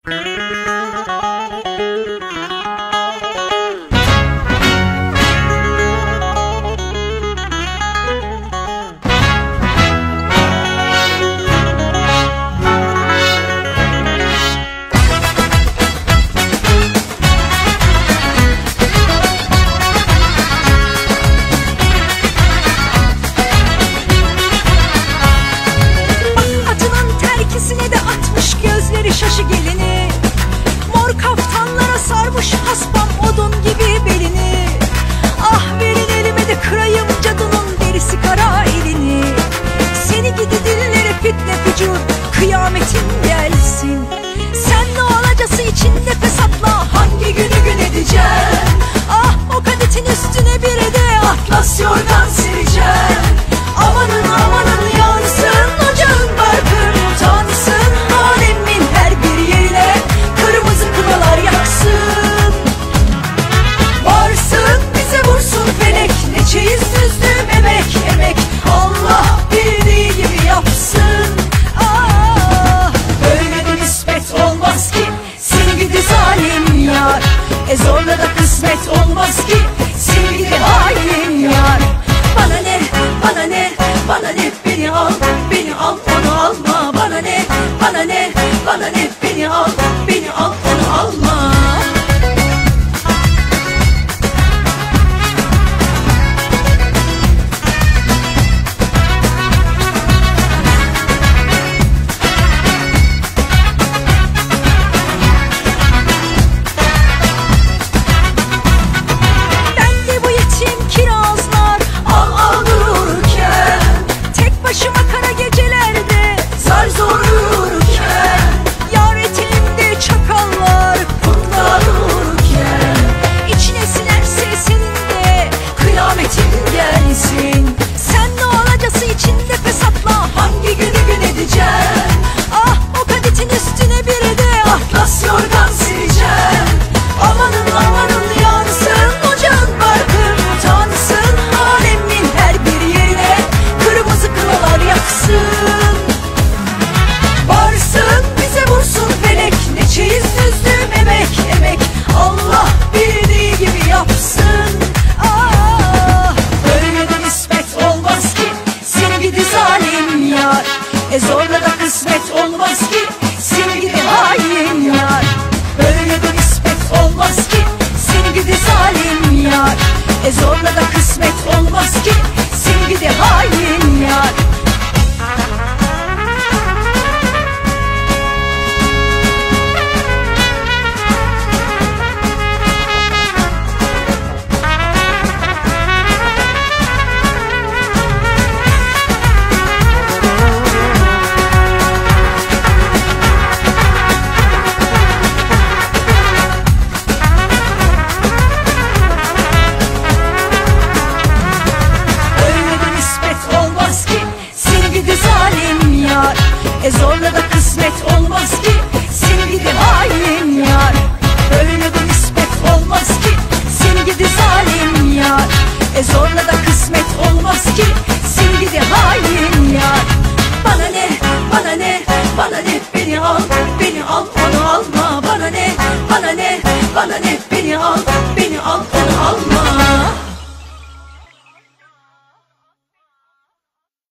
Şaşı gelini, mor kaftanlara sarmış haspam odun gibi belini. Ah verin elime de kırayım cadının derisi kara elini. Seni gidi dillere fitne fücur, kıyametin gelsin. Sen ne olacası için nefes atma, hangi günü gün edeceksin? Ah o kadetin üstüne bir de atlas yorgan sereceksin. Amanın amanın yansın ocağın barkın utansın. Alemin her bir yerine kırmızı kınalar yaksın. Varsın bize vursun felek, ne çeyiz düzdüm emek emek. Allah bildiği gibi yapsın. Ah öyle de nispet olmaz ki seni gidi zalim yar. Zorla da kısmet olmaz ki seni gidi hain yar. Bana ne, bana ne, bana ne, beni al, beni al, onu alma. Bana ne, bana ne, bana ne, beni al, beni al, onu alma. Ben de bu yetim kirazlar al al dururken, tek başıma kara gecelerde zar zor uyurken, yar eteğimde çakallar kumda dururken, içine sinerse senin de kıyametin gelsin. Sen ne olacası için nefes atma, hangi günü gün edeceksin? Ah o kadetin üstüne bir de atlas yorgan sereceksin. Amanın amanın yansın ocağın barkın utansın. Alemin her bir yerine kırmızı kınalar yaksın. Varsın bize vursun felek, ne çeyiz düzdüm emek emek. Allah bildiği gibi yapsın. Ah öyle de nispet olmaz ki seni gidi zalim yar. Zorla da kısmet olmaz ki seni gidi hain yar. Öyle de nispet olmaz ki seni gidi zalim yar. Zorla da kısmet olmaz ki seni gidi hain yar. Zorla da kısmet olmaz ki seni gidi hain yar. Öyle de nispet olmaz ki seni gidi zalim yar. Zorla da kısmet olmaz ki seni gidi hain